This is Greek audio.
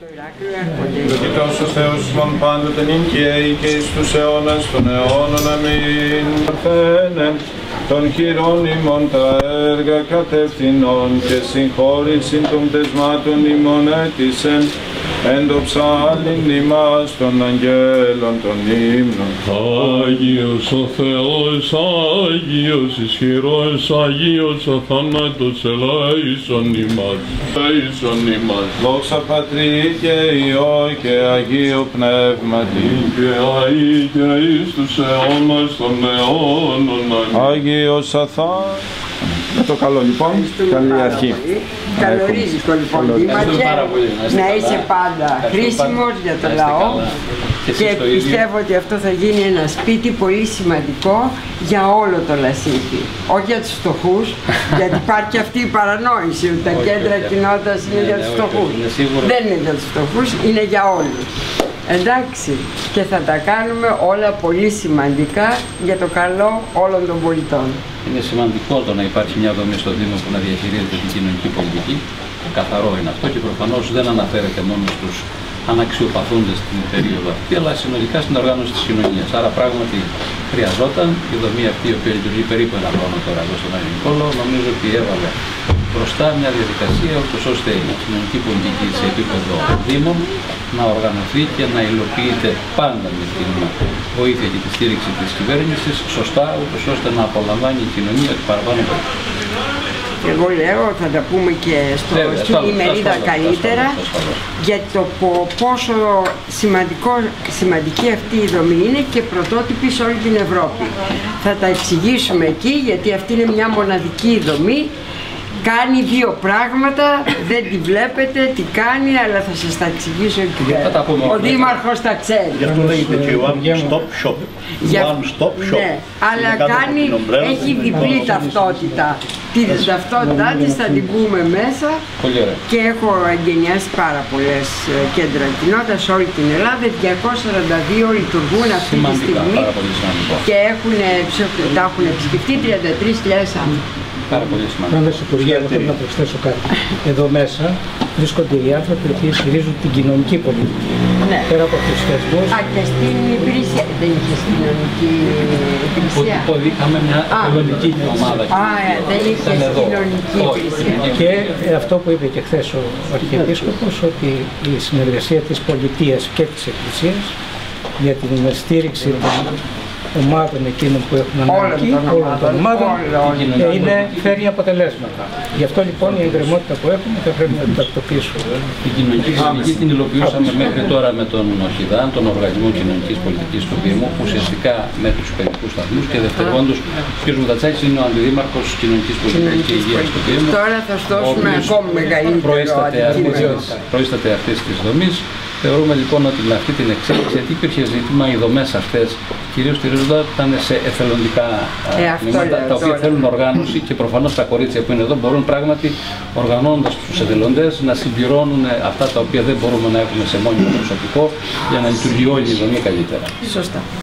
Δοκητός ο Θεός ημών πάντοτε νικαίοι και εις τους αιώνας των αιώνων. Αμήν. Παρθένεν των χειρών ημών τα έργα κατευθυνών και συγχώρησιν των πτεσμάτων ημών έτησεν εν το ψάλιν ημάς των αγγέλων των ύμνων. Άγιος ο Θεός, Άγιος ισχυρός, Άγιος αθάνατος, ελέησον ημάς, ελέησον ημάς. Δόξα Πατρί και Υιό και Αγίου Πνεύματι, και αεί και εις τους αιώνας των αιώνων. Άγιος αθάνατος. Με το καλό λοιπόν, καλή αρχή. Καλωρίζει το λοιπόν να είσαι πάντα χρήσιμος για το λαό και πιστεύω ότι αυτό θα γίνει ένα σπίτι πολύ σημαντικό για όλο το Λασίθι. Όχι για τους φτωχούς, γιατί υπάρχει αυτή η παρανόηση ότι τα κέντρα κοινότητας είναι για τους φτωχούς. Δεν είναι για τους φτωχούς, είναι για όλους. Εντάξει, και θα τα κάνουμε όλα πολύ σημαντικά για το καλό όλων των πολιτών. Είναι σημαντικό το να υπάρχει μια δομή στο Δήμο που να διαχειρίζεται την κοινωνική πολιτική. Καθαρό είναι αυτό και προφανώς δεν αναφέρεται μόνο στους αναξιοπαθούντες στην περίοδο αυτή, αλλά συνολικά στην οργάνωση της κοινωνίας. Άρα πράγματι χρειαζόταν η δομή αυτή, η οποία λειτουργεί περίπου ένα χρόνο τώρα εδώ στον Άγιο Νικόλαο, νομίζω ότι έβαλε μπροστά μια διαδικασία ώστε η κοινωνική πολιτική σε επίπεδο Δήμων να οργανωθεί και να υλοποιείται πάντα με την βοήθεια και τη στήριξη της κυβέρνησης σωστά, ώστε να απολαμβάνει η κοινωνία του παραπάνω πολύ. Εγώ λέω, θα τα πούμε και στην ημερίδα καλύτερα, για το πόσο σημαντική αυτή η δομή είναι και πρωτότυπη σε όλη την Ευρώπη. Θα τα εξηγήσουμε εκεί, γιατί αυτή είναι μια μοναδική δομή. Κάνει δύο πράγματα, δεν τη βλέπετε, τι κάνει, αλλά θα σας τα εξηγήσω εκεί. Ο Δήμαρχος τα ξέρει. Γι' αυτό λέγεται και One Stop Shop. One Stop Shop. Ναι, αλλά έχει διπλή ταυτότητα. Την ταυτότητά της θα την πούμε μέσα και έχω εγκαινιάσει πάρα πολλές κέντρα κοινότητας σε όλη την Ελλάδα. 242 λειτουργούν αυτή τη στιγμή και τα έχουν επισκεφτεί 33.000 άνθρωποι. Πάντως, Υπουργέ, εγώ θέλω να προσθέσω κάτι. Εδώ μέσα βρίσκονται οι άνθρωποι που στηρίζουν την κοινωνική πολιτική. Ναι. Πέρα από τους θεσμούς. Και στην υπηρεσία. Δεν είχε στην κοινωνική υπηρεσία. Ότι είχαμε μια κοινωνική ομάδα. Δεν είχε στην κοινωνική υπηρεσία. Και αυτό που είπε και χθες ο Αρχιεπίσκοπος, ότι η συνεργασία της πολιτείας και της Εκκλησίας για την στήριξη των ομάδων εκείνων που έχουν ανάγκη, όλων των ομάδων, φέρνει αποτελέσματα. Γι' αυτό λοιπόν η εγκρεμότητα που έχουμε θα πρέπει να την τακτοποιήσουμε. Την κοινωνική πολιτική την υλοποιούσαμε μέχρι τώρα με τον ΟΧΙΔΑΝ, τον Οργανισμό Κοινωνικής Πολιτικής του Δήμου, ουσιαστικά με τους παιδικούς σταθμούς και δευτερευόντως ο κ. Βουτατσάκης είναι ο Αντιδήμαρχος Κοινωνικής Πολιτικής και Υγείας του Δήμου. Τώρα θα σου δώσουμε ακόμη μεγαλύτερο αντικείμενο. Προείσταται αυτής της δομής. Θεωρούμε λοιπόν ότι με αυτή την εξέλιξη, γιατί υπήρχε ζήτημα οι δομές αυτές, κυρίως στηρίζονταν ήταν σε εθελοντικά τμήματα, τα οποία θέλουν οργάνωση και προφανώς τα κορίτσια που είναι εδώ μπορούν πράγματι, οργανώνοντας τους εθελοντές, να συμπληρώνουν αυτά τα οποία δεν μπορούμε να έχουμε σε μόνιμο προσωπικό για να λειτουργεί όλη η δομή καλύτερα. Σωστά.